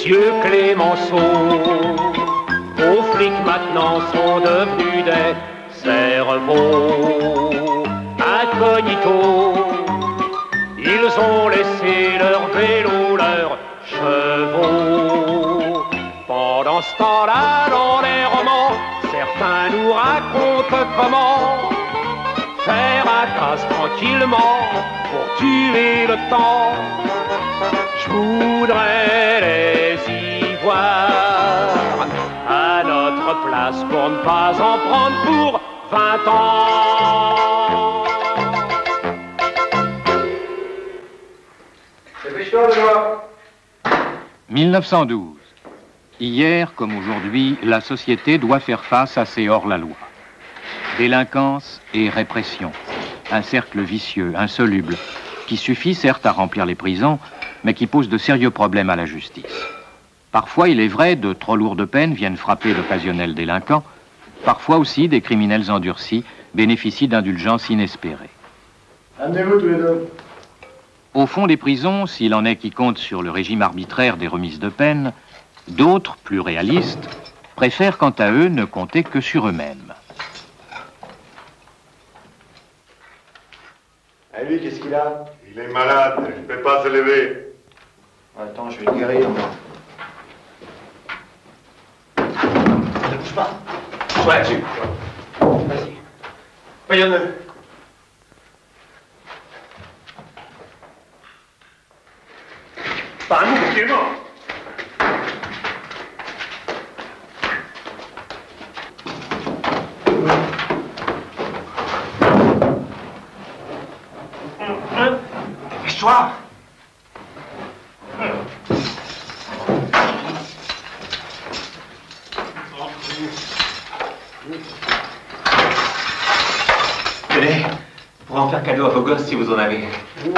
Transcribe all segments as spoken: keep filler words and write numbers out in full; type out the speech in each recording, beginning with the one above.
messieurs Clémenceau, aux flics maintenant sont devenus des cerveaux incognito. Ils ont laissé leur vélo, leurs chevaux. Pendant ce temps-là, dans les romans, certains nous racontent comment faire un casse tranquillement pour tuer le temps. Je voudrais les y voir à notre place pour ne pas en prendre pour vingt ans. mille neuf cent douze. Hier comme aujourd'hui, la société doit faire face à ces hors-la-loi. Délinquance et répression. Un cercle vicieux, insoluble, qui suffit certes à remplir les prisons, mais qui pose de sérieux problèmes à la justice. Parfois, il est vrai, de trop lourdes peines viennent frapper d'occasionnels délinquants. Parfois aussi, des criminels endurcis bénéficient d'indulgences inespérées. Amenez-vous tous les deux. Au fond des prisons, s'il en est qui comptent sur le régime arbitraire des remises de peine, d'autres, plus réalistes, préfèrent quant à eux ne compter que sur eux-mêmes. Et lui, qu'est-ce qu'il a? Il est malade, il ne peut pas se lever. Attends, je vais le guérir, moi. Ne bouge pas. Sois là-dessus. Vas-y. Voyons-le. Pas un mot, il est mort. Dépêche-toi. Tenez, pour en faire cadeau à vos gosses si vous en avez.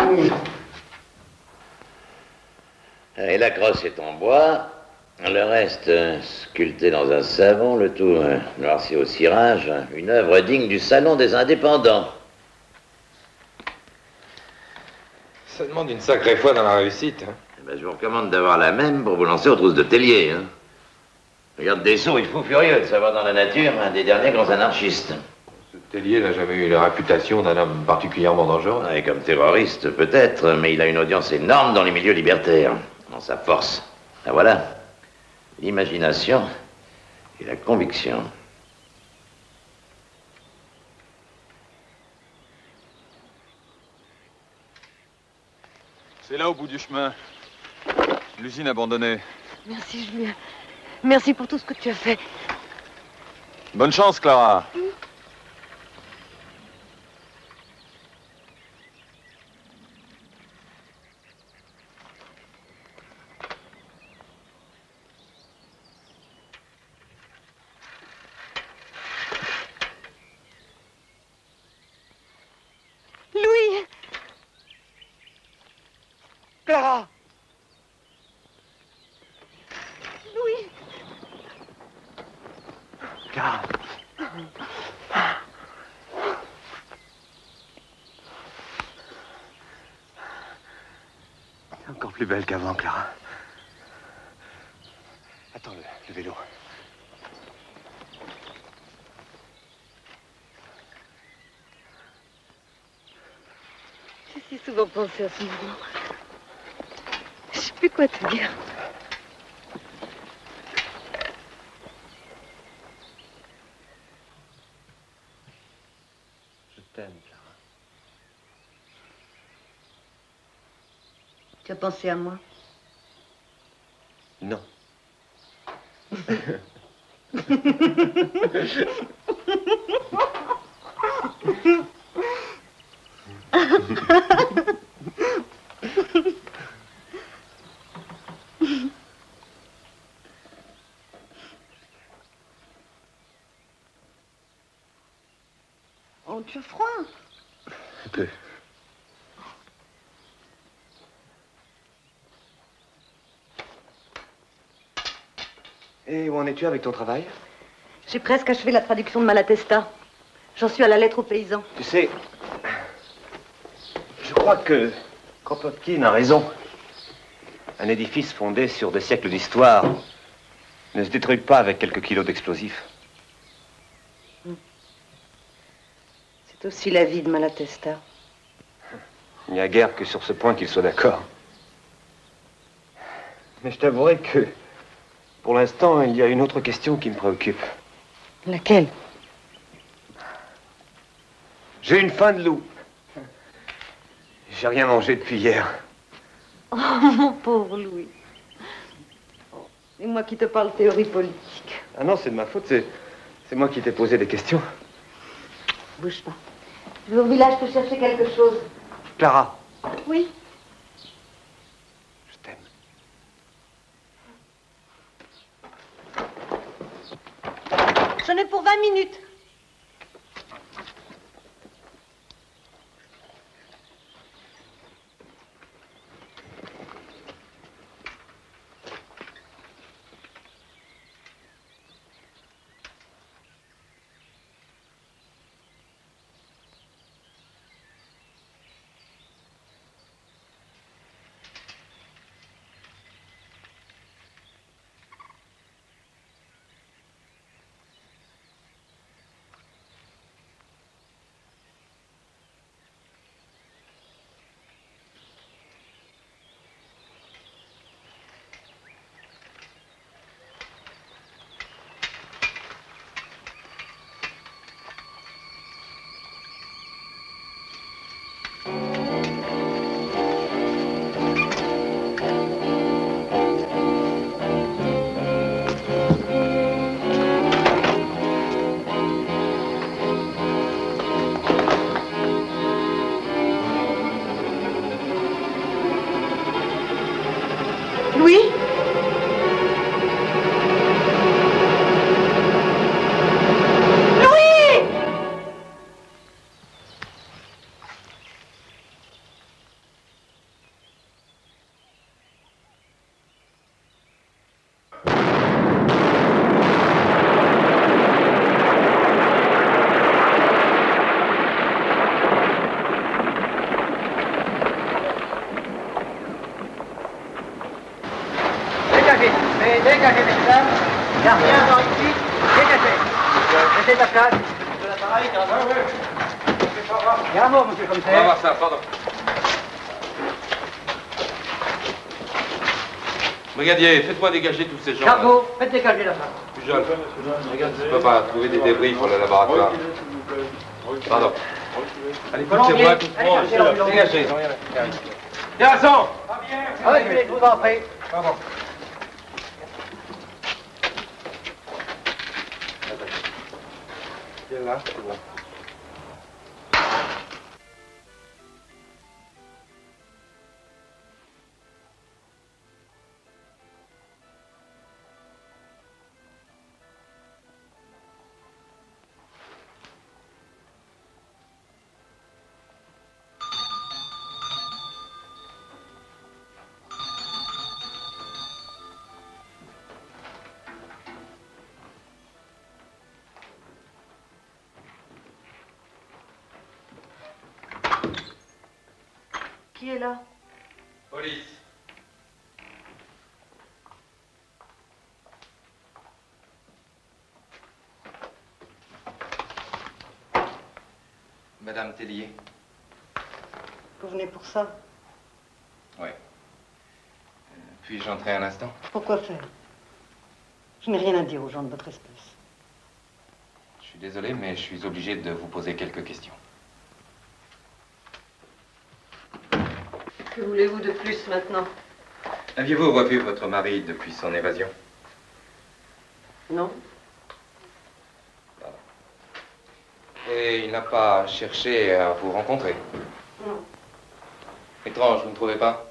Et la crosse est en bois, le reste euh, sculpté dans un savon, le tout euh, noirci au cirage, une œuvre digne du salon des indépendants. Ça demande une sacrée foi dans la réussite. Hein. Eh ben, je vous recommande d'avoir la même pour vous lancer aux trousses de Tellier. Hein. Regarde Dessau, il faut furieux de savoir dans la nature un des derniers grands anarchistes. Ce Tellier n'a jamais eu la réputation d'un homme particulièrement dangereux. Et comme terroriste, peut-être, mais il a une audience énorme dans les milieux libertaires. Dans sa force. Ah voilà. L'imagination et la conviction. C'est là au bout du chemin. L'usine abandonnée. Merci, Julien. Merci pour tout ce que tu as fait. Bonne chance, Clara. Mmh. Louis! Clara! Louis! Clara! C'est encore plus belle qu'avant, Clara. Attends, le, le vélo. J'ai si souvent pensé à ce moment. Je sais plus quoi te dire. Je t'aime, Clara. Tu as pensé à moi? Non. Oh, tu as froid? Un peu. Et où en es-tu avec ton travail? J'ai presque achevé la traduction de Malatesta. J'en suis à la lettre aux paysans. Tu sais, je crois que Kropotkin a raison. Un édifice fondé sur des siècles d'histoire ne se détruit pas avec quelques kilos d'explosifs. C'est aussi la vie de Malatesta. Il n'y a guère que sur ce point qu'ils soient d'accord. Mais je t'avouerai que, pour l'instant, il y a une autre question qui me préoccupe. Laquelle? J'ai une faim de loup. J'ai rien mangé depuis hier. Oh, mon pauvre Louis. C'est moi qui te parle théorie politique. Ah non, c'est de ma faute, c'est... c'est moi qui t'ai posé des questions. Bouge pas. Je vais au village te chercher quelque chose. Clara. Oui. Je t'aime. J'en ai pour vingt minutes. Dégagez, mesdames. Gardien dans ici. Dégagez. Mettez ta place. De l'appareil, il y a un mot, monsieur le commissaire. On va voir ça, pardon. Brigadier, faites-moi dégager tous ces gens. Cargo, faites dégager la femme. Pujol, regarde si tu peux pas trouver des débris pour le laboratoire. Pardon. Allez, poussez-moi tout le monde. Dégagez. Garçon. Ah oui, je vous en prie. Pardon. Viens là, c'est bon. Qui est là? Police. Madame Tellier. Vous venez pour ça? Oui. Euh, Puis-je entrer un instant? Pourquoi faire? Je n'ai rien à dire aux gens de votre espèce. Je suis désolé, mais je suis obligé de vous poser quelques questions. Que voulez-vous de plus maintenant? Aviez-vous revu votre mari depuis son évasion? Non. Pardon. Et il n'a pas cherché à vous rencontrer? Non. Étrange, vous ne trouvez pas?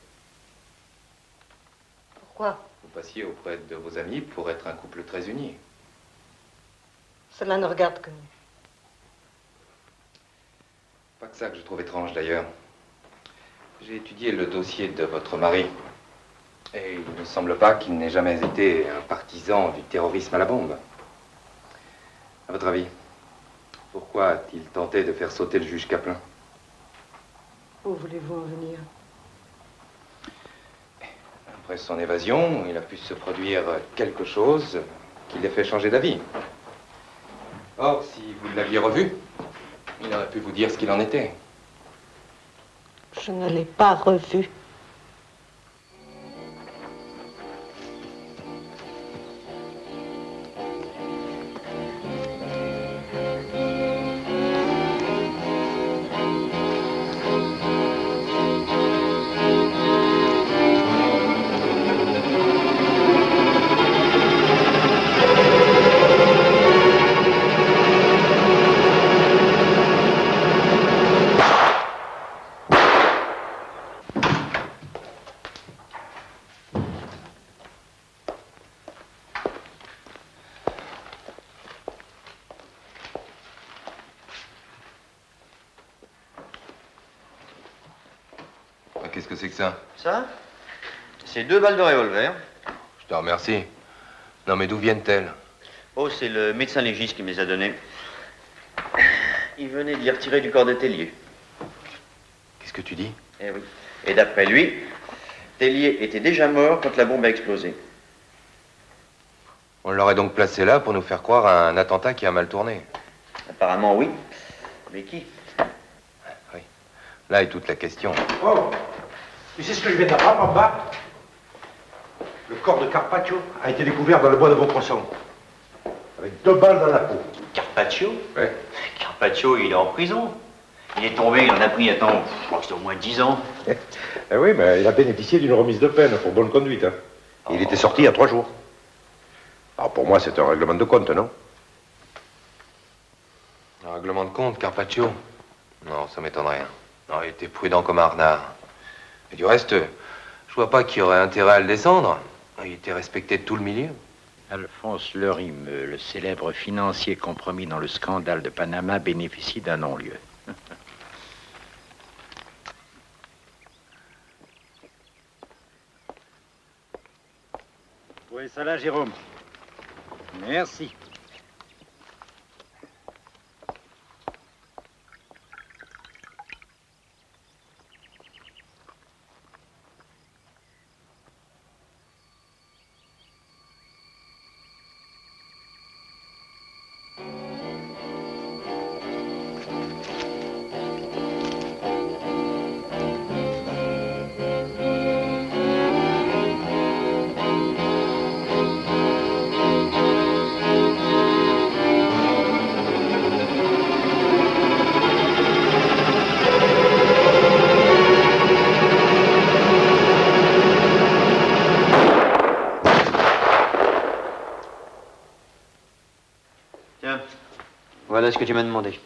Pourquoi? Vous passiez auprès de vos amis pour être un couple très uni. Cela ne regarde que nous. Pas que ça que je trouve étrange d'ailleurs. J'ai étudié le dossier de votre mari. Et il ne semble pas qu'il n'ait jamais été un partisan du terrorisme à la bombe. À votre avis, pourquoi a-t-il tenté de faire sauter le juge Kaplan? Où voulez-vous en venir? Après son évasion, il a pu se produire quelque chose qui l'ait fait changer d'avis. Or, si vous l'aviez revu, il aurait pu vous dire ce qu'il en était. Je ne l'ai pas revu. Qu'est-ce que c'est que ça? Ça? C'est deux balles de revolver. Je te remercie. Non, mais d'où viennent-elles? Oh, c'est le médecin légiste qui me les a données. Il venait d'y retirer du corps de Tellier. Qu'est-ce que tu dis? Eh oui. Et d'après lui, Tellier était déjà mort quand la bombe a explosé. On l'aurait donc placé là pour nous faire croire à un attentat qui a mal tourné. Apparemment, oui. Mais qui? Oui. Là est toute la question. Oh, tu sais ce que je viens d'apprendre en bas? Le corps de Carpaccio a été découvert dans le bois de Vaucresson. Avec deux balles dans la peau. Carpaccio? Oui. Carpaccio, il est en prison. Il est tombé, il en a pris, attends, je crois que c'était au moins dix ans. Eh oui, mais il a bénéficié d'une remise de peine pour bonne conduite. Hein. Oh. Il était sorti il y a trois jours. Alors pour moi, c'est un règlement de compte, non? Un règlement de compte, Carpaccio? Non, ça m'étonnerait. Non, il était prudent comme un renard. Et du reste, je vois pas qu'il y aurait intérêt à le descendre. Il était respecté de tout le milieu. Alphonse Lerimeux, le célèbre financier compromis dans le scandale de Panama, bénéficie d'un non-lieu. Vous voyez ça là, Jérôme? Merci. Voilà ce que tu m'as demandé.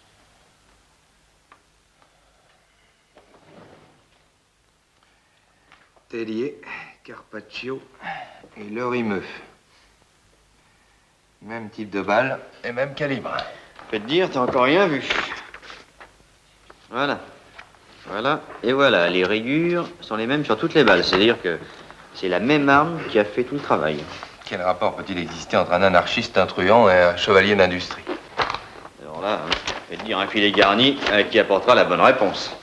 Tellier, Carpaccio et Lerimeux. Même type de balle et même calibre. Je peux te dire, t'as encore rien vu. Voilà. Voilà. Et voilà, les rayures sont les mêmes sur toutes les balles. C'est-à-dire que c'est la même arme qui a fait tout le travail. Quel rapport peut-il exister entre un anarchiste, un truand et un chevalier d'industrie? Alors là, hein, je vais te dire un filet garni euh, qui apportera la bonne réponse.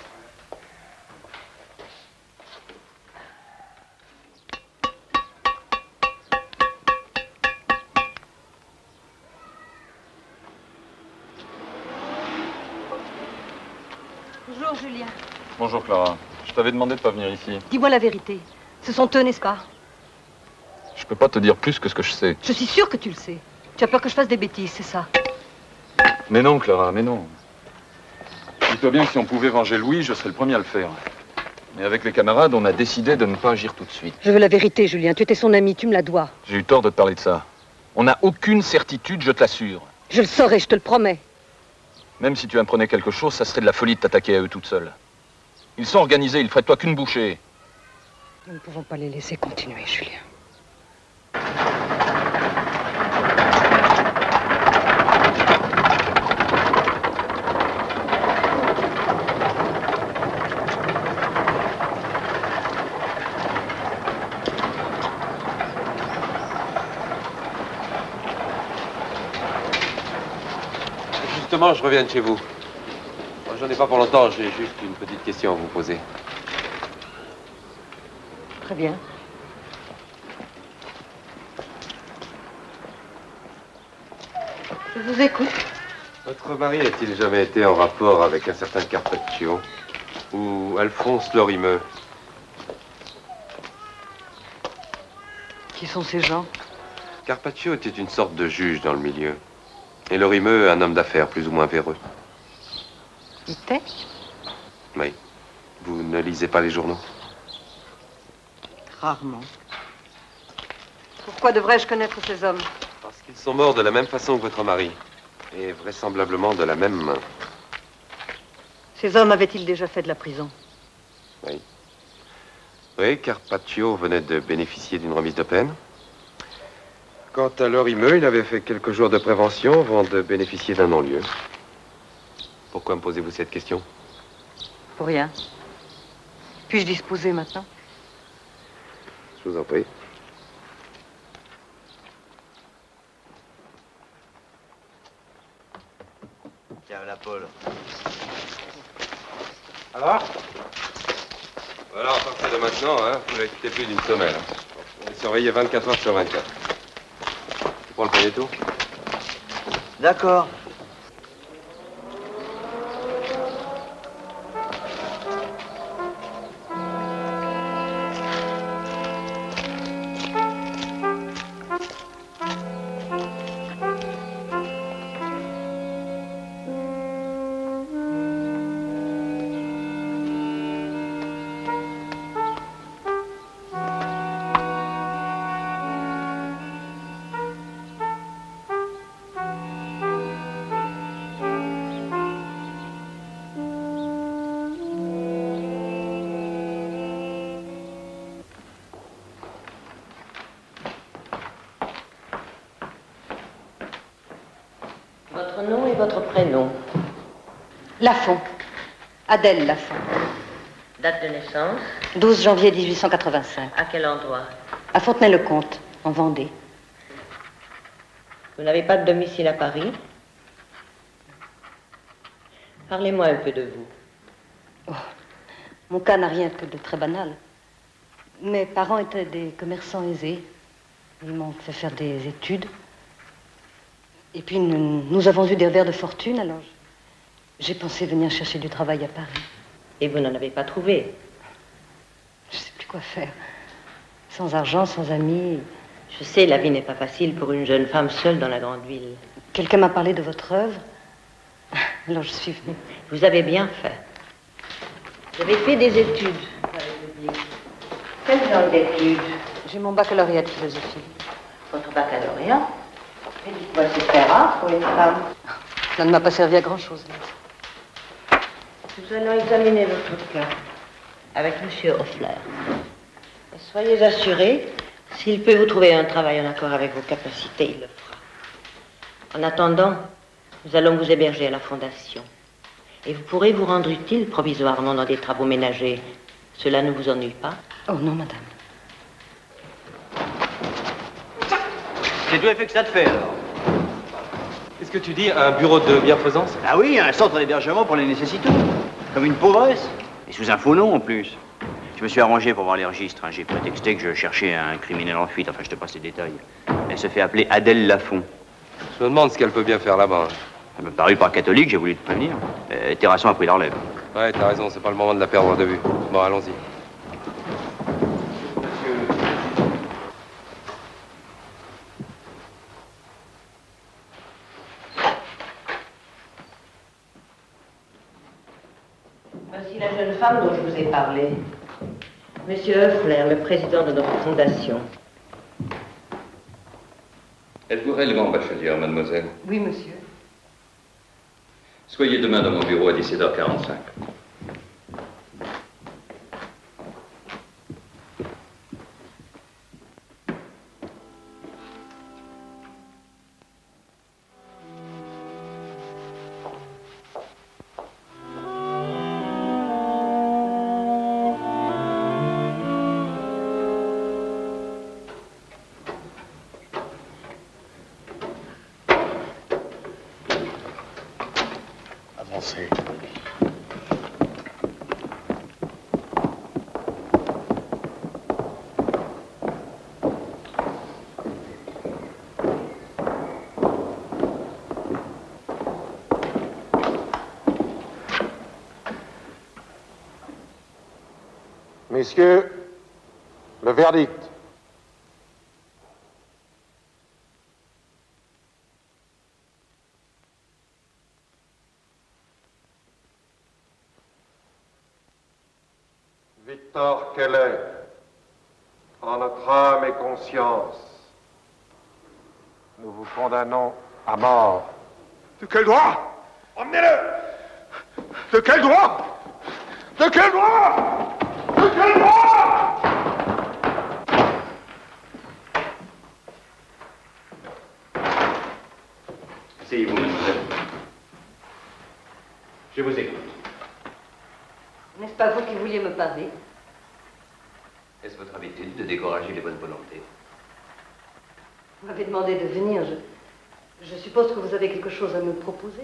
Bonjour, Julien. Bonjour Clara. Je t'avais demandé de pas venir ici. Dis-moi la vérité. Ce sont eux, n'est-ce pas? Je peux pas te dire plus que ce que je sais. Je suis sûre que tu le sais. Tu as peur que je fasse des bêtises, c'est ça? Mais non, Clara, mais non. Dis-toi bien que si on pouvait venger Louis, je serais le premier à le faire. Mais avec les camarades, on a décidé de ne pas agir tout de suite. Je veux la vérité, Julien. Tu étais son ami, tu me la dois. J'ai eu tort de te parler de ça. On n'a aucune certitude, je te l'assure. Je le saurai, je te le promets. Même si tu apprenais quelque chose, ça serait de la folie de t'attaquer à eux toute seule. Ils sont organisés, ils feraient de toi qu'une bouchée. Nous ne pouvons pas les laisser continuer, Julien. Justement, je reviens de chez vous. J'en ai pas pour longtemps, j'ai juste une petite question à vous poser. Très bien. Je vous écoute. Votre mari a-t-il jamais été en rapport avec un certain Carpaccio ou Alphonse Lorrimeux? Qui sont ces gens? Carpaccio était une sorte de juge dans le milieu. Et Lorrimeux, un homme d'affaires plus ou moins véreux. Était? Oui. Vous ne lisez pas les journaux? Rarement. Pourquoi devrais-je connaître ces hommes? Parce qu'ils sont morts de la même façon que votre mari. Et vraisemblablement de la même main. Ces hommes avaient-ils déjà fait de la prison? Oui. Oui, Carpaccio venait de bénéficier d'une remise de peine. Quant à Lorrimeux, il avait fait quelques jours de prévention avant de bénéficier d'un non-lieu. Pourquoi me posez-vous cette question? Pour rien. Puis-je disposer maintenant? Je vous en prie. Tiens, la Paul. Alors? Voilà, à partir de maintenant, hein, vous n'avez quitté plus d'une semaine. On est surveillé vingt-quatre heures sur vingt-quatre. Tu prends le premier tour? D'accord. Votre nom et votre prénom? Lafont. Adèle Lafont. Date de naissance? douze janvier mille huit cent quatre-vingt-cinq. À quel endroit? À Fontenay-le-Comte, en Vendée. Vous n'avez pas de domicile à Paris? Parlez-moi un peu de vous. Oh, mon cas n'a rien que de très banal. Mes parents étaient des commerçants aisés. Ils m'ont fait faire des études. Et puis, nous, nous avons eu des revers de fortune, alors j'ai pensé venir chercher du travail à Paris. Et vous n'en avez pas trouvé? Je ne sais plus quoi faire. Sans argent, sans amis. Je sais, la vie n'est pas facile pour une jeune femme seule dans la grande ville. Quelqu'un m'a parlé de votre œuvre. Alors je suis venue. Vous avez bien fait. Vous avez fait des études. Quel genre d'études? J'ai mon baccalauréat de philosophie. Votre baccalauréat? Mais dites-moi, c'est très rare pour une femme. Ça ne m'a pas servi à grand-chose. Nous allons examiner votre cas avec Monsieur Hoffler. Et soyez assurés, s'il peut vous trouver un travail en accord avec vos capacités, il le fera. En attendant, nous allons vous héberger à la Fondation. Et vous pourrez vous rendre utile provisoirement dans des travaux ménagers. Cela ne vous ennuie pas? Oh non, madame. C'est tout à fait que ça te fait, alors. Qu'est-ce que tu dis? Un bureau de bienfaisance? Ah oui, un centre d'hébergement pour les nécessiteux. Comme une pauvresse. Et sous un faux nom, en plus. Je me suis arrangé pour voir les registres. Hein. J'ai prétexté que je cherchais un criminel en fuite. Enfin, je te passe les détails. Elle se fait appeler Adèle Lafont. Je me demande ce qu'elle peut bien faire là-bas. Elle me parut pas catholique, j'ai voulu te prévenir. Euh, Terrasson a pris la relève. Ouais, t'as raison, c'est pas le moment de la perdre de vue. Bon, allons-y. Voici la jeune femme dont je vous ai parlé. Monsieur Hoeffler, le président de notre fondation. Êtes-vous réellement bachelière, mademoiselle? Oui, monsieur. Soyez demain dans mon bureau à dix-sept heures quarante-cinq. Avancez. Messieurs, le verdict. Victor Kellet, en notre âme et conscience, nous vous condamnons à mort. De quel droit? Emmenez-le! De quel droit? De quel droit? De quel droit? Asseyez-vous, mademoiselle. Je vous écoute. N'est-ce pas vous qui vouliez me parler? Est-ce votre habitude de décourager les bonnes volontés? Vous m'avez demandé de venir. Je, je suppose que vous avez quelque chose à me proposer.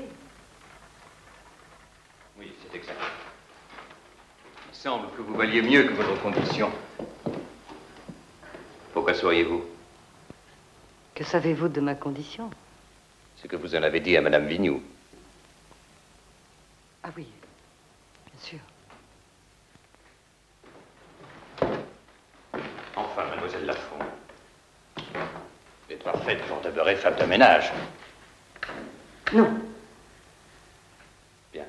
Oui, c'est exact. Il semble que vous valiez mieux que votre condition. Pourquoi souriez-vous? Que savez-vous de ma condition? Ce que vous en avez dit à Madame Vignoux. Ah oui, bien sûr. Enfin, mademoiselle Lafont, vous êtes parfaite pour demeurer femme de ménage. Non. Bien.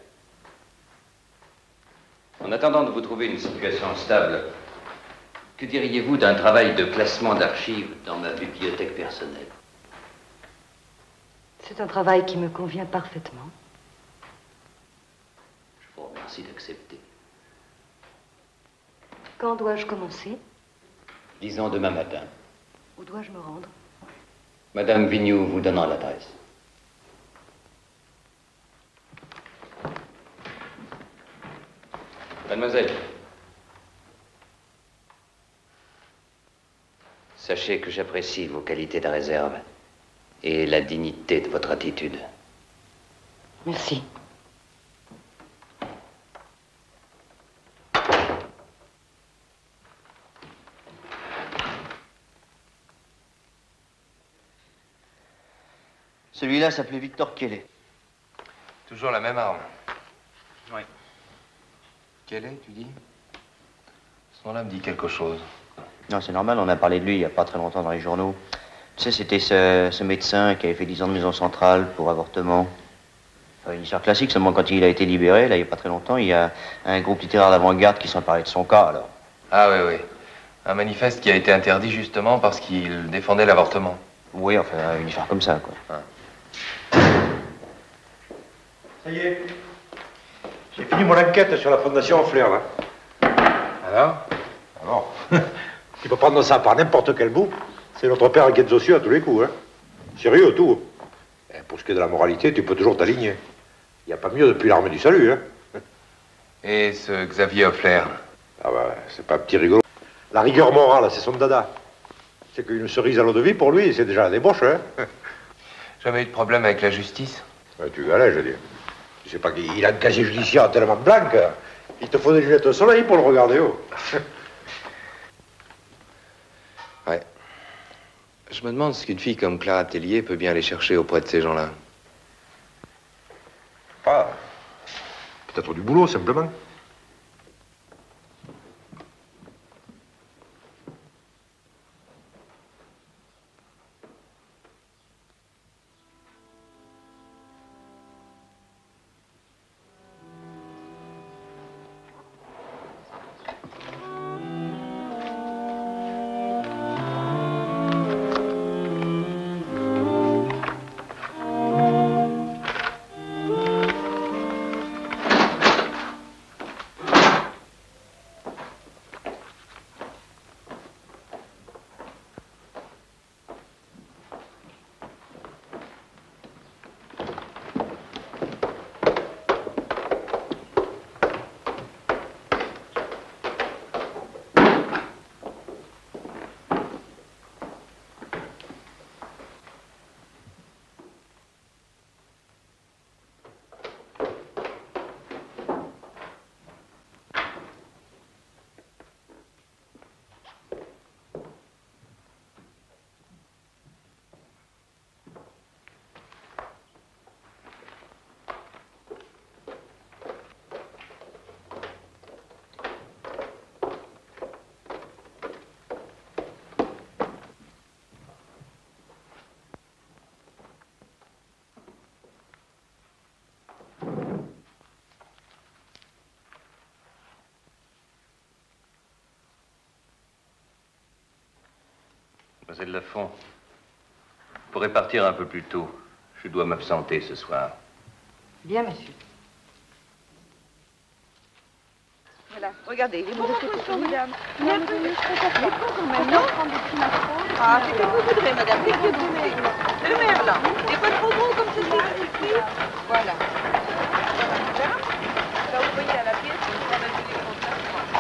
En attendant de vous trouver une situation stable, que diriez-vous d'un travail de classement d'archives dans ma bibliothèque personnelle? C'est un travail qui me convient parfaitement. Je vous remercie d'accepter. Quand dois-je commencer? Disons demain matin. Où dois-je me rendre? Madame Vignoux vous donnera l'adresse. Mademoiselle, sachez que j'apprécie vos qualités de réserve et la dignité de votre attitude. Merci. Celui-là s'appelait Victor Kellet. Toujours la même arme. Oui. Kellet, tu dis? Ce nom-là me dit quelque chose. Non, c'est normal, on a parlé de lui il n'y a pas très longtemps dans les journaux. Tu sais, c'était ce, ce médecin qui avait fait dix ans de maison centrale pour avortement. Enfin, une histoire classique, seulement quand il a été libéré, là, il n'y a pas très longtemps, il y a un groupe littéraire d'avant-garde qui s'emparait de son cas, alors. Ah oui, oui. Un manifeste qui a été interdit justement parce qu'il défendait l'avortement. Oui, enfin, une histoire comme ça, quoi. Ah. Ça y est. J'ai fini mon enquête sur la fondation Flair, là. Alors? Alors, tu peux prendre ça par n'importe quel bout. C'est notre père qui est sociaux à tous les coups, hein. Sérieux, tout. Et pour ce qui est de la moralité, tu peux toujours t'aligner. Il n'y a pas mieux depuis l'armée du salut, hein. Et ce Xavier Hoffler? Ah bah, c'est pas un petit rigolo. La rigueur morale, c'est son dada. C'est qu'une cerise à l'eau de vie, pour lui, c'est déjà la débauche, hein. Jamais eu de problème avec la justice? Ouais, tu galais, je dis. Je sais pas qu'il a un casier judiciaire tellement blanc. Il te faut des lunettes au soleil pour le regarder, oh. Ouais. Je me demande ce qu'une fille comme Clara Tellier peut bien aller chercher auprès de ces gens-là. Pas. Peut-être du boulot, simplement. Mademoiselle Lafont, vous pourrez partir un peu plus tôt. Je dois m'absenter ce soir. Bien, monsieur. Voilà, regardez, les mots de photo, madame. Non, mais je ne quand même, non. Ah, c'est que vous voudrez, madame, c'est que vous voudrez. Le maire, là, n'est pas trop gros comme celui-là, ici. Voilà. Voilà. Là, vous voyez à la pièce, on va mettre les contrats.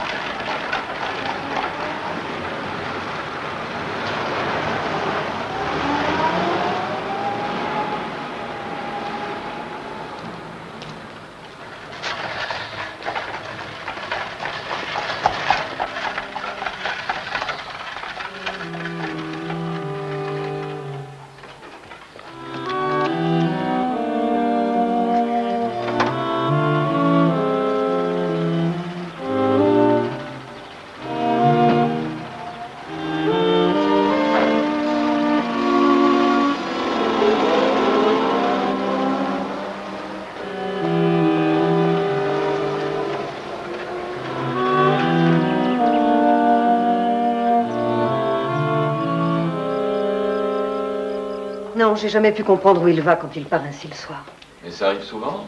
Non, j'ai jamais pu comprendre où il va quand il part ainsi le soir. Et ça arrive souvent?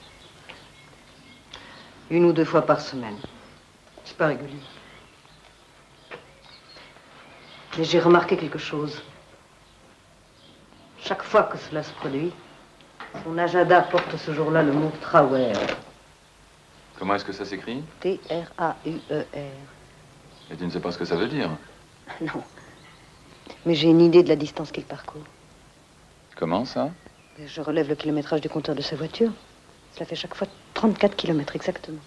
Une ou deux fois par semaine. C'est pas régulier. Mais j'ai remarqué quelque chose. Chaque fois que cela se produit, son agenda porte ce jour-là le mot Trauer. Comment est-ce que ça s'écrit? T R A U E R. Et tu ne sais pas ce que ça veut dire? Non. Mais j'ai une idée de la distance qu'il parcourt. Comment ça? Je relève le kilométrage du compteur de sa voiture. Cela fait chaque fois trente-quatre kilomètres exactement.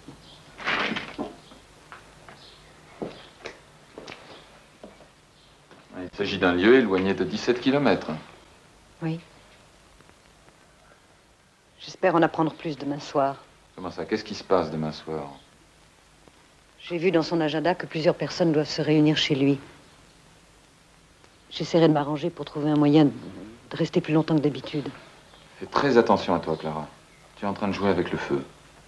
Il s'agit d'un lieu éloigné de dix-sept kilomètres. Oui. J'espère en apprendre plus demain soir. Comment ça? Qu'est-ce qui se passe demain soir? J'ai vu dans son agenda que plusieurs personnes doivent se réunir chez lui. J'essaierai de m'arranger pour trouver un moyen de de rester plus longtemps que d'habitude. Fais très attention à toi, Clara. Tu es en train de jouer avec le feu.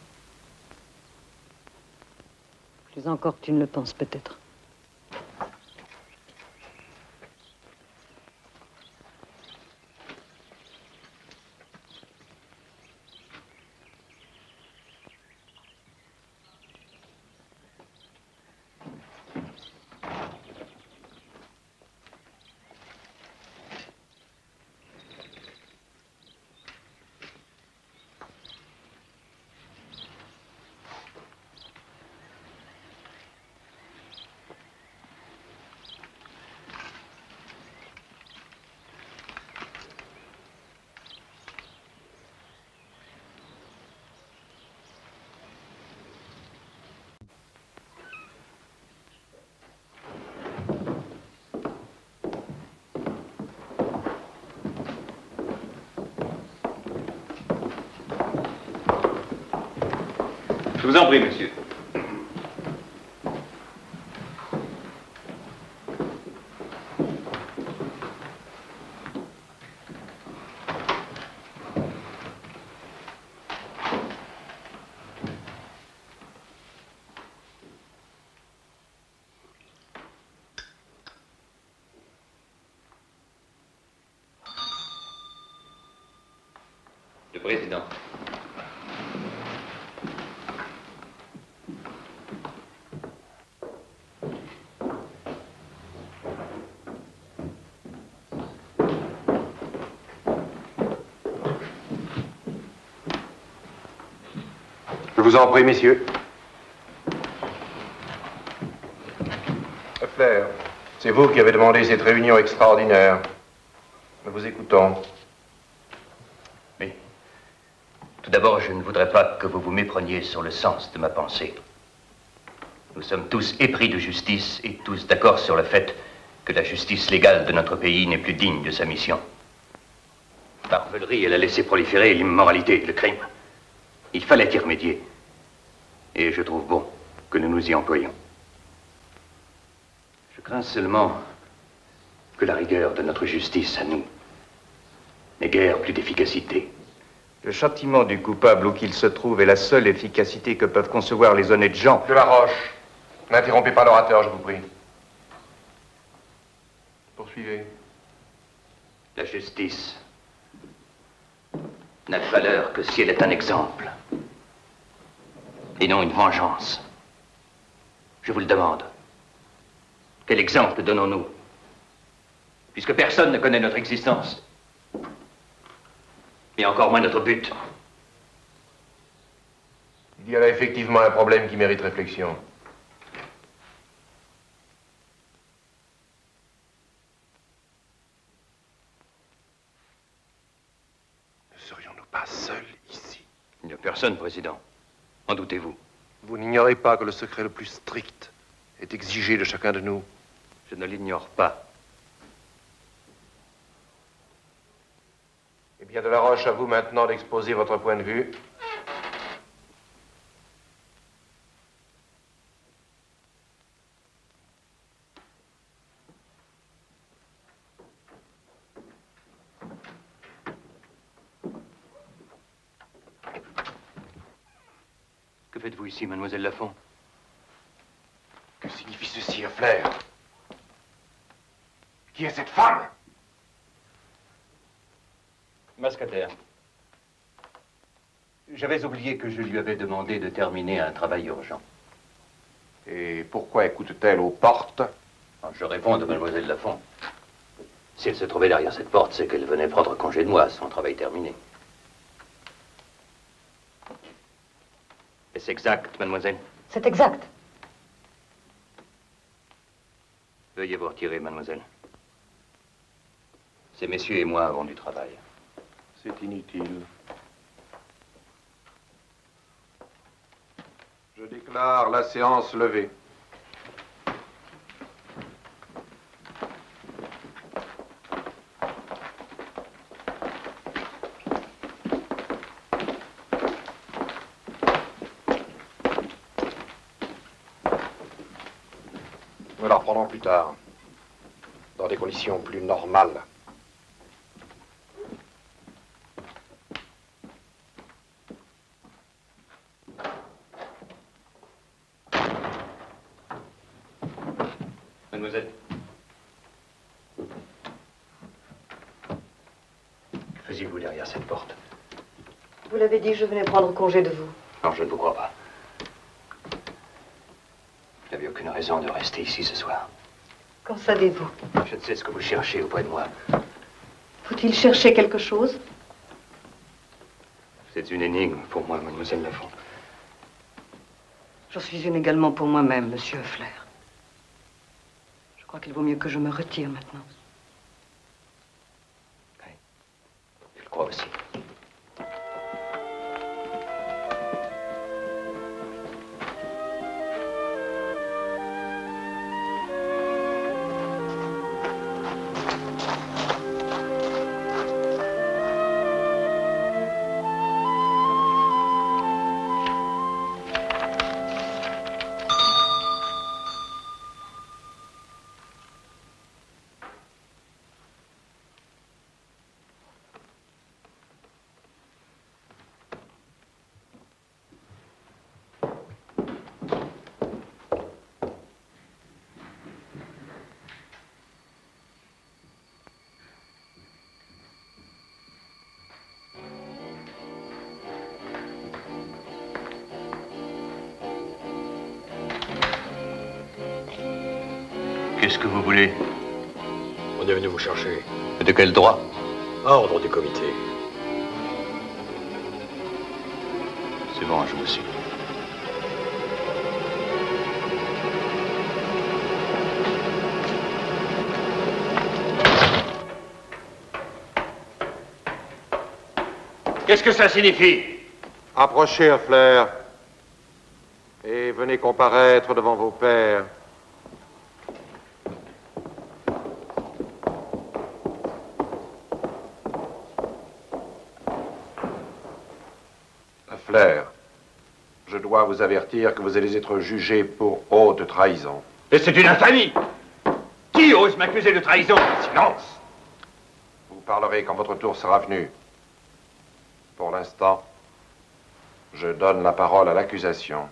Plus encore que tu ne le penses, peut-être. Je vous en prie, monsieur. Le président. Je vous en prie, messieurs. Flair, c'est vous qui avez demandé cette réunion extraordinaire. Nous vous écoutons. Oui. Tout d'abord, je ne voudrais pas que vous vous mépreniez sur le sens de ma pensée. Nous sommes tous épris de justice et tous d'accord sur le fait que la justice légale de notre pays n'est plus digne de sa mission. Barbelerie, elle a laissé proliférer l'immoralité, le crime. Il fallait y remédier. Et je trouve bon que nous nous y employions. Je crains seulement que la rigueur de notre justice à nous n'ait guère plus d'efficacité. Le châtiment du coupable où qu'il se trouve est la seule efficacité que peuvent concevoir les honnêtes gens. De la Roche, n'interrompez pas l'orateur, je vous prie. Poursuivez. La justice n'a de valeur que si elle est un exemple, et non une vengeance. Je vous le demande. Quel exemple donnons-nous? Puisque personne ne connaît notre existence. Et encore moins notre but. Il y a là effectivement un problème qui mérite réflexion. Ne serions-nous pas seuls ici? Il n'y a personne, Président. En doutez-vous? Vous n'ignorez pas que le secret le plus strict est exigé de chacun de nous? Je ne l'ignore pas. Eh bien, Delaroche, à vous maintenant d'exposer votre point de vue. Que faites-vous ici, mademoiselle Lafont? Que signifie ceci, Flair? Qui est cette femme? Mascater. J'avais oublié que je lui avais demandé de terminer un travail urgent. Et pourquoi écoute-t-elle aux portes? Je réponds de mademoiselle Lafont. Si elle se trouvait derrière cette porte, c'est qu'elle venait prendre congé de moi, son travail terminé. Est-ce exact, mademoiselle? C'est exact. Veuillez vous retirer, mademoiselle. Ces messieurs et moi avons du travail. C'est inutile. Je déclare la séance levée. Nous la reprendrons plus tard, dans des conditions plus normales. Mademoiselle. Que faisiez-vous derrière cette porte? Vous l'avez dit, je venais prendre congé de vous. Non, je ne vous crois pas. Vous n'avez aucune raison de rester ici ce soir. Qu'en savez-vous? Je ne sais ce que vous cherchez auprès de moi. Faut-il chercher quelque chose? C'est une énigme pour moi, mademoiselle Lafont. J'en suis une également pour moi-même, monsieur Flair. Je crois qu'il vaut mieux que je me retire maintenant. Oui, je le crois aussi. Qu'est-ce que vous voulez? On est venu vous chercher. De quel droit? Ordre du comité. C'est bon, je vous suis. Qu'est-ce que ça signifie? Approchez, Flair, et venez comparaître devant vos pairs. Flair, je dois vous avertir que vous allez être jugé pour haute trahison. Et c'est une infamie! Qui ose m'accuser de trahison? Silence! Vous parlerez quand votre tour sera venu. Pour l'instant, je donne la parole à l'accusation.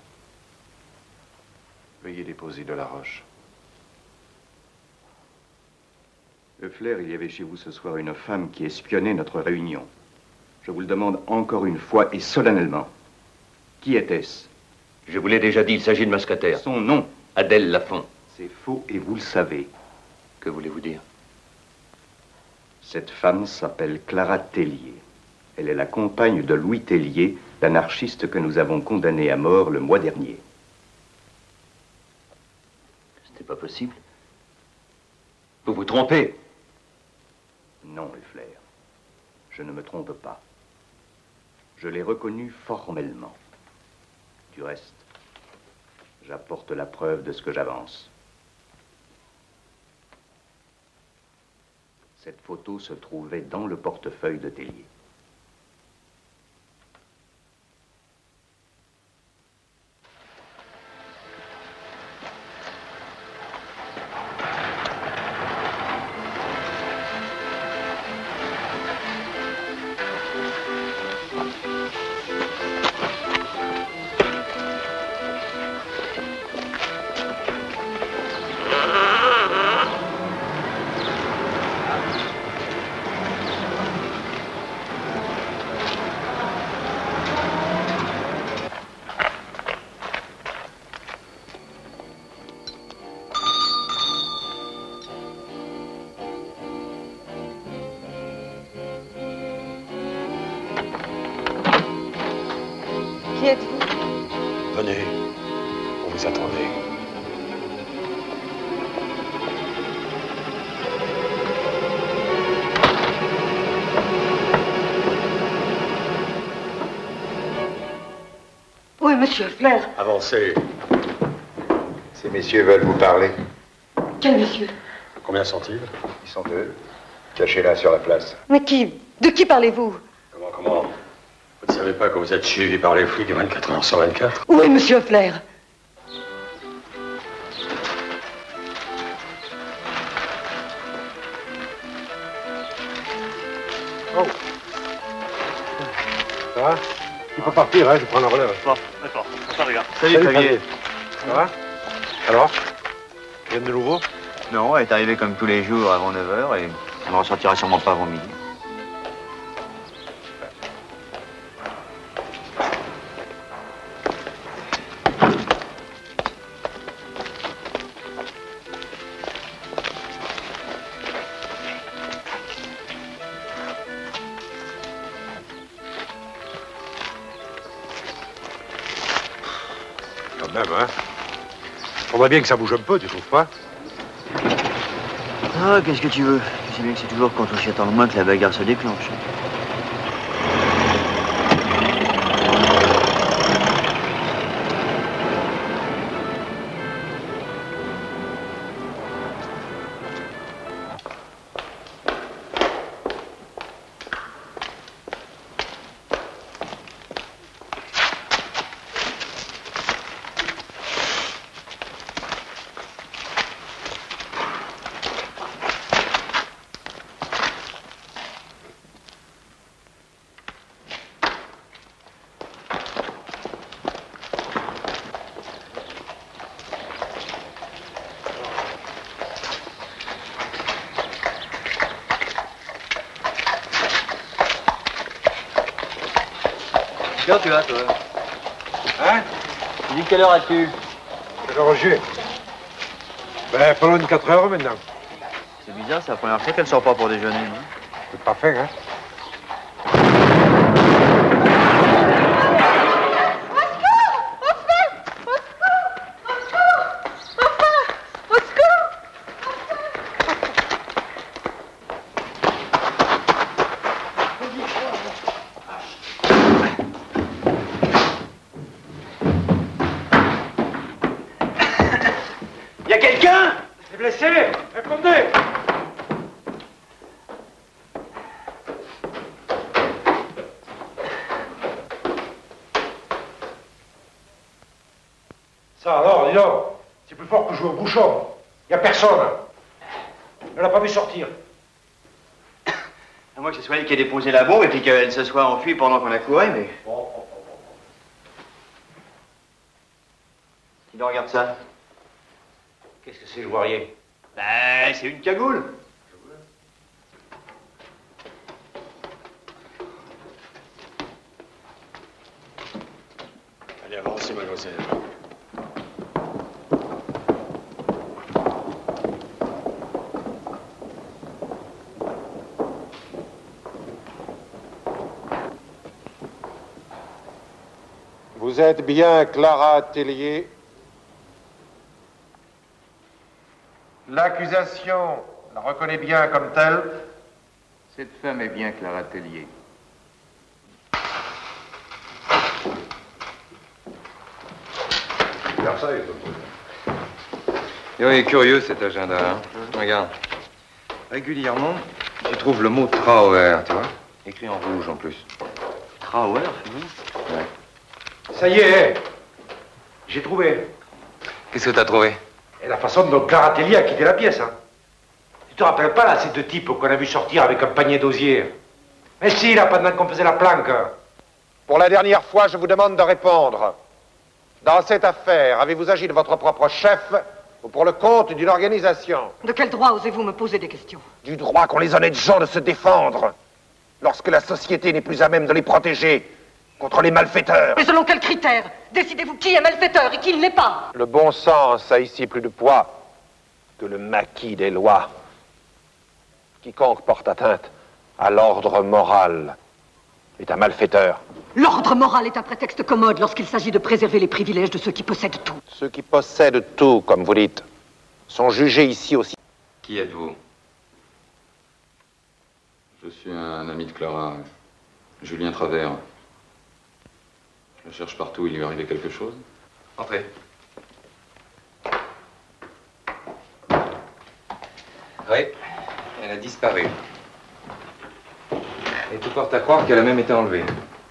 Veuillez déposer Delaroche. Flair, il y avait chez vous ce soir une femme qui espionnait notre réunion. Je vous le demande encore une fois et solennellement. Qui était-ce? Je vous l'ai déjà dit, il s'agit de Mascater. Son nom? Adèle Lafont. C'est faux et vous le savez. Que voulez-vous dire? Cette femme s'appelle Clara Tellier. Elle est la compagne de Louis Tellier, l'anarchiste que nous avons condamné à mort le mois dernier. Ce n'est pas possible. Vous vous trompez. Non, Flair. Je ne me trompe pas. Je l'ai reconnue formellement. Du reste, j'apporte la preuve de ce que j'avance. Cette photo se trouvait dans le portefeuille de Tellier. Qui êtes-vous? Venez, on vous attendait. Oui, monsieur Flair. Avancez. Ces messieurs veulent vous parler. Quel monsieur? Combien sont-ils? Ils sont deux. Cachés là sur la place. Mais qui? De qui parlez-vous? Comment, comment? Vous ne savez pas que vous êtes suivi par les flics vingt-quatre heures sur vingt-quatre? Oui, monsieur Flair. Oh. Ça va? Tu peux partir, hein, je prends la relève. Bon, d'accord. Ça regarde. Salut, Salut Xavier. Ça va? Alors? Rien de nouveau? Non, elle est arrivée comme tous les jours avant neuf heures et elle ne ressortira sûrement pas avant midi. Quand même, hein? Faudrait bien que ça bouge un peu, tu trouves pas? Ah, qu'est-ce que tu veux? Tu sais bien que c'est toujours quand on s'y attend le moins que la bagarre se déclenche. Quelle heure tu as, toi? Hein? Tu dis quelle heure as-tu? C'est le Roger. Ben, pas loin de quatre heures maintenant. C'est bizarre, c'est la première fois qu'elle sort pas pour déjeuner. Non? C'est pas fait, hein? Y a quelqu'un? Les blessés, répondez! Ça alors, dis donc, c'est plus fort que jouer au bouchon. Y a personne. Elle l'a pas vu sortir. À moins que ce soit elle qui ait déposé la bombe et puis qu'elle se soit enfuie pendant qu'on a couru, mais... Bon, bon, bon, bon. Dis donc, regarde ça. Qu'est-ce que c'est, je vois rien. Ben, c'est une cagoule. mademoiselle. Vous êtes bien Clara Tellier? L'accusation la reconnaît bien comme telle? Cette femme est bien Clara Tellier. Et oui, curieux cet agenda, hein. Regarde. Régulièrement, tu trouves le mot Trauer, tu vois, écrit en rouge en plus. Trauer, c'est vrai? Ouais. Ça y est, j'ai trouvé. Qu'est-ce que t'as trouvé? Et la façon dont Clara Tellier a quitté la pièce, hein. Tu te rappelles pas, là, ces deux types qu'on a vu sortir avec un panier d'osier? Mais si, là, pendant qu'on faisait la planque. Pour la dernière fois, je vous demande de répondre. Dans cette affaire, avez-vous agi de votre propre chef ou pour le compte d'une organisation? De quel droit osez-vous me poser des questions? Du droit qu'ont les honnêtes gens de se défendre lorsque la société n'est plus à même de les protéger contre les malfaiteurs. Et selon quels critères décidez-vous qui est malfaiteur et qui ne l'est pas? Le bon sens a ici plus de poids que le maquis des lois. Quiconque porte atteinte à l'ordre moral est un malfaiteur. L'ordre moral est un prétexte commode lorsqu'il s'agit de préserver les privilèges de ceux qui possèdent tout. Ceux qui possèdent tout, comme vous dites, sont jugés ici aussi. Qui êtes-vous? Je suis un ami de Clara, Julien Travers. Je la cherche partout, il lui est arrivé quelque chose. Entrez. Oui, elle a disparu. Et tout porte à croire qu'elle a même été enlevée.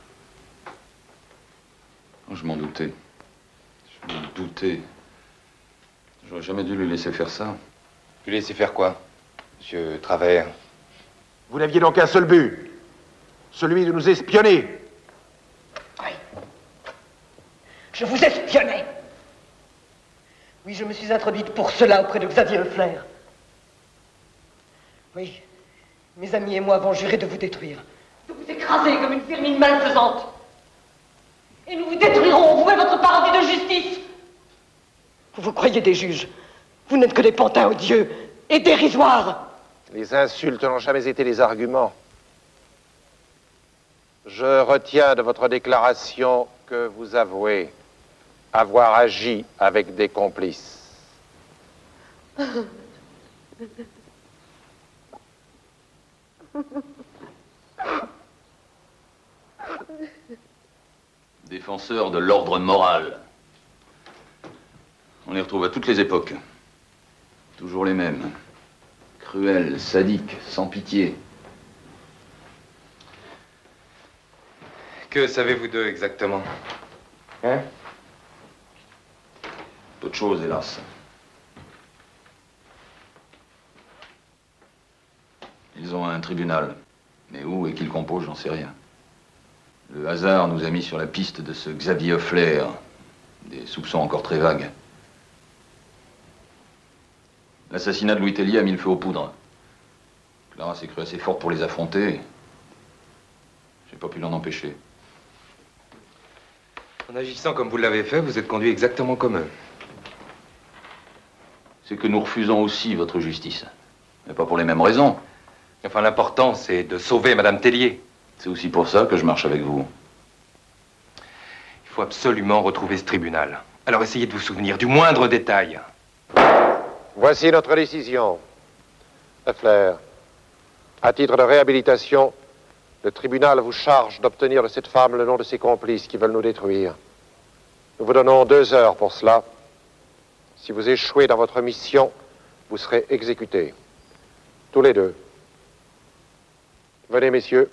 Je m'en doutais. Je m'en doutais. J'aurais jamais dû lui laisser faire ça. Lui laisser faire quoi, monsieur Travers? Vous n'aviez donc un seul but, celui de nous espionner. Oui. Je vous espionnais. Oui, je me suis introduite pour cela auprès de Xavier Flair. Oui, mes amis et moi avons juré de vous détruire, de vous écraser comme une vermine malfaisante. Et nous vous détruirons, vous et votre parodie de justice. Vous vous croyez des juges. Vous n'êtes que des pantins odieux et dérisoires. Les insultes n'ont jamais été les arguments. Je retiens de votre déclaration que vous avouez avoir agi avec des complices. Défenseurs de l'ordre moral. On les retrouve à toutes les époques. Toujours les mêmes. Cruels, sadiques, sans pitié. Que savez-vous d'eux exactement? Hein? Peu de choses, hélas. Ils ont un tribunal. Mais où et qui le compose, j'en sais rien. Le hasard nous a mis sur la piste de ce Xavier Flair. Des soupçons encore très vagues. L'assassinat de Louis Tellier a mis le feu aux poudres. Clara s'est crue assez forte pour les affronter. J'ai pas pu l'en empêcher. En agissant comme vous l'avez fait, vous êtes conduit exactement comme eux. C'est que nous refusons aussi votre justice. Mais pas pour les mêmes raisons. Enfin, l'important, c'est de sauver Madame Tellier. C'est aussi pour ça que je marche avec vous. Il faut absolument retrouver ce tribunal. Alors essayez de vous souvenir du moindre détail. Voici notre décision. Flair, à titre de réhabilitation, le tribunal vous charge d'obtenir de cette femme le nom de ses complices qui veulent nous détruire. Nous vous donnons deux heures pour cela. Si vous échouez dans votre mission, vous serez exécutés. Tous les deux. Venez, messieurs.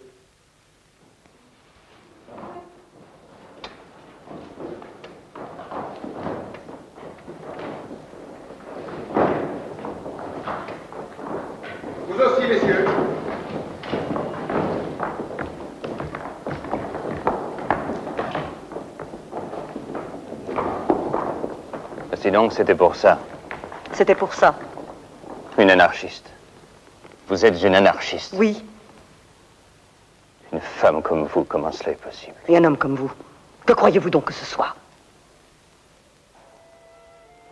Vous aussi, messieurs. Et donc, c'était pour ça. C'était pour ça. Une anarchiste. Vous êtes une anarchiste. Oui. Une femme comme vous, comment cela est possible? Et un homme comme vous. Que croyez-vous donc que ce soit?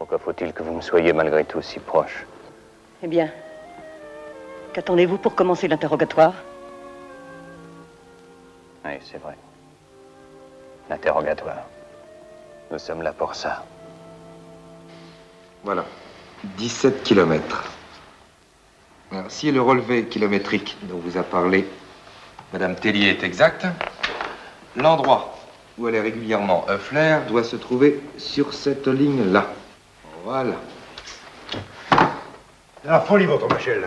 Pourquoi faut-il que vous me soyez malgré tout si proche? Eh bien, qu'attendez-vous pour commencer l'interrogatoire? Oui, c'est vrai. L'interrogatoire. Nous sommes là pour ça. Voilà. dix-sept kilomètres. Alors, si le relevé kilométrique dont vous a parlé Madame Tellier est exact, l'endroit où elle est régulièrement Hoeffler doit se trouver sur cette ligne-là. Voilà. C'est la folie, votre Machel.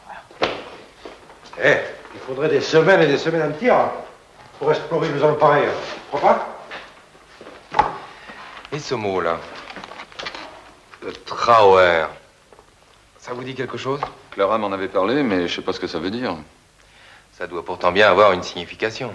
Eh, il faudrait des semaines et des semaines entières pour explorer une zone pareille. Tu crois pas? Et ce mot-là, le Trauer, ça vous dit quelque chose? Clara m'en avait parlé, mais je sais pas ce que ça veut dire. Ça doit pourtant bien avoir une signification.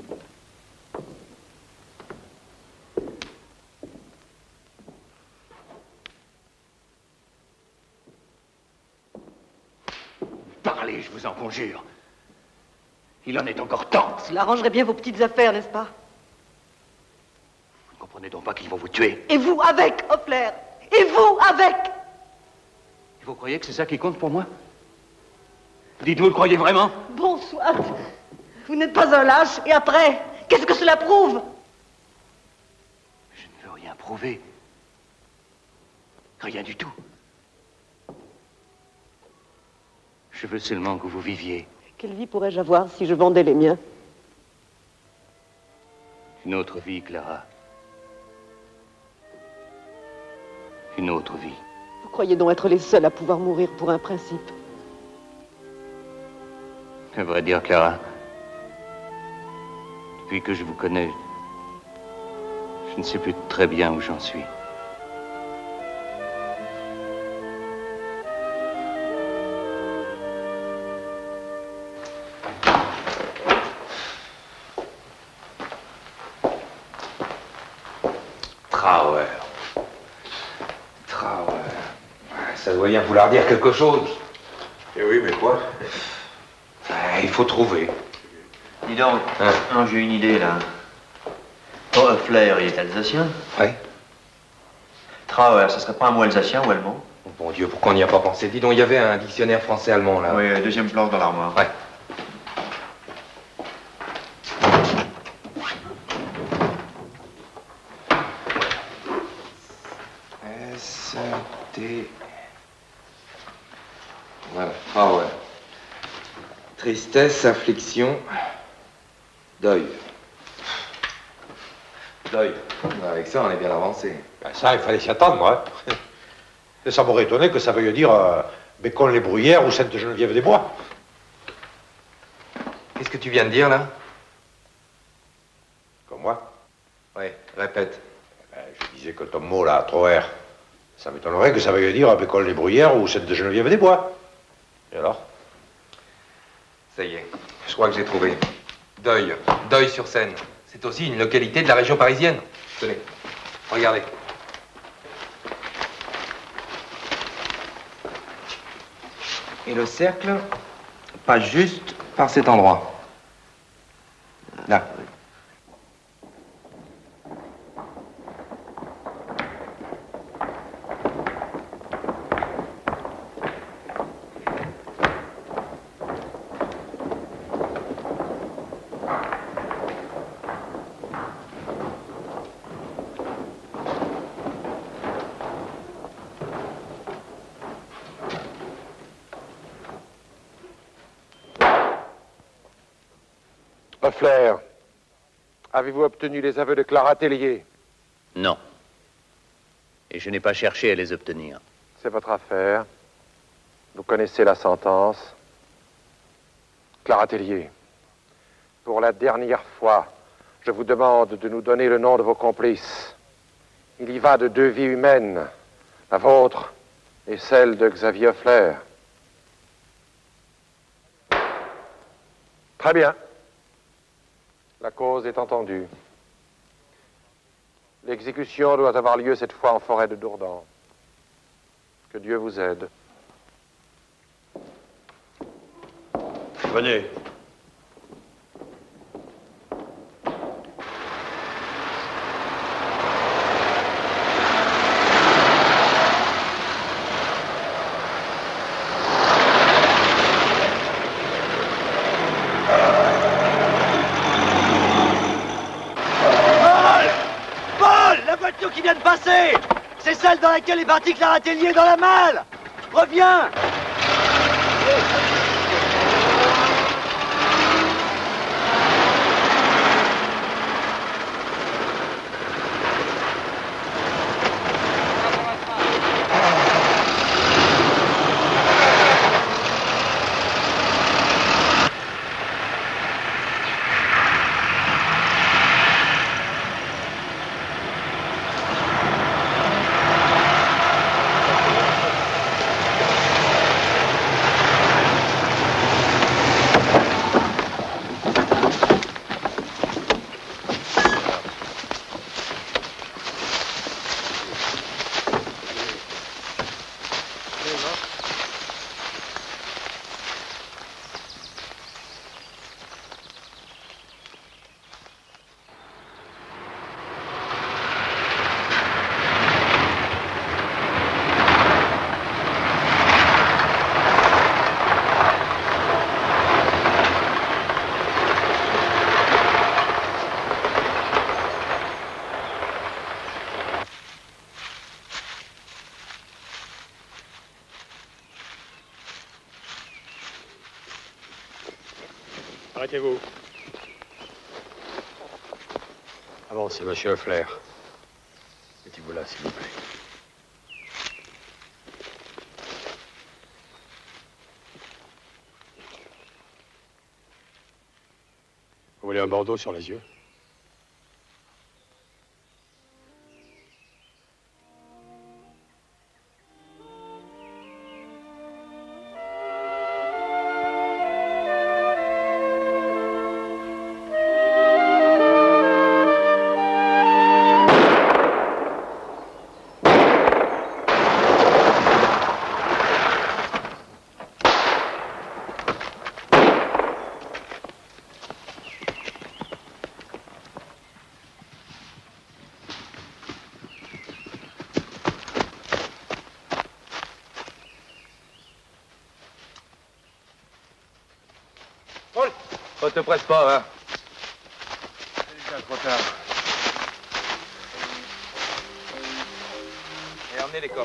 Parlez, je vous en conjure. Il en est encore temps. Cela arrangerait bien vos petites affaires, n'est-ce pas? Vous ne comprenez donc pas qu'ils vont vous tuer? Et vous avec, Hoeffler? Et vous avec? Et vous croyez que c'est ça qui compte pour moi? Dites-vous, le croyez vraiment? Bon, soit. Vous n'êtes pas un lâche. Et après, qu'est-ce que cela prouve? Je ne veux rien prouver. Rien du tout. Je veux seulement que vous viviez. Quelle vie pourrais-je avoir si je vendais les miens? Une autre vie, Clara. Une autre vie. Vous croyez donc être les seuls à pouvoir mourir pour un principe? À vrai dire, Clara, depuis que je vous connais, je ne sais plus très bien où j'en suis. Trauer. Trauer. Ça doit bien vouloir dire quelque chose. Eh oui, mais quoi? Ah, il faut trouver. Dis donc, Hein? non, j'ai une idée là. Oh, Hoeffler, il est alsacien. Oui. Trauer, ça serait pas un mot alsacien ou allemand? Oh, bon Dieu, pourquoi on n'y a pas pensé? Dis donc, il y avait un dictionnaire français-allemand là. Oui, deuxième planche dans l'armoire. Ouais. S T. Voilà, Trauer. Tristesse, affliction, deuil. Deuil. Avec ça, on est bien avancé. Ben ça, il fallait s'y attendre, hein. Et ça m'aurait étonné que ça veuille dire euh, Bécon-les-Bruyères ou Sainte-Geneviève-des-Bois. Qu'est-ce que tu viens de dire, là? Comme moi? Oui, répète. Ben, je disais que ton mot, là, Trauer, ça m'étonnerait que ça veuille dire Bécon-les-Bruyères ou Sainte-Geneviève-des-Bois. Et alors? Ça y est, je crois que j'ai trouvé. Deuil. Deuil-sur-Seine. C'est aussi une localité de la région parisienne. Tenez, regardez. Et le cercle passe juste par cet endroit. Là. Hoeffler, avez-vous obtenu les aveux de Clara Tellier? Non. Et je n'ai pas cherché à les obtenir. C'est votre affaire. Vous connaissez la sentence. Clara Tellier, pour la dernière fois, je vous demande de nous donner le nom de vos complices. Il y va de deux vies humaines, la vôtre et celle de Xavier Hoeffler. Très bien. La cause est entendue. L'exécution doit avoir lieu cette fois en forêt de Dourdan. Que Dieu vous aide. Venez. celle dans laquelle est parti Clara Tellier dans la malle. Reviens. Arrêtez-vous. Avancez, monsieur Hoffler. Mettez-vous là, s'il vous plaît. Vous voulez un bandeau sur les yeux? Oh, te presse pas, hein. C'est déjà trop tard. Et emmenez les corps.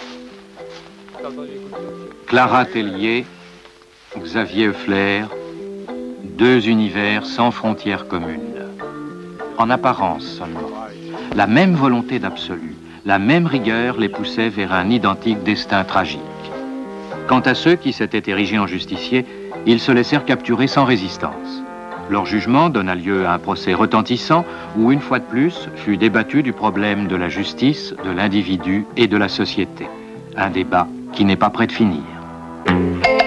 Clara Tellier, Xavier Hoeffler, deux univers sans frontières communes. En apparence seulement, la même volonté d'absolu, la même rigueur les poussait vers un identique destin tragique. Quant à ceux qui s'étaient érigés en justiciers, ils se laissèrent capturer sans résistance. Leur jugement donna lieu à un procès retentissant où, une fois de plus, fut débattu du problème de la justice, de l'individu et de la société. Un débat qui n'est pas près de finir.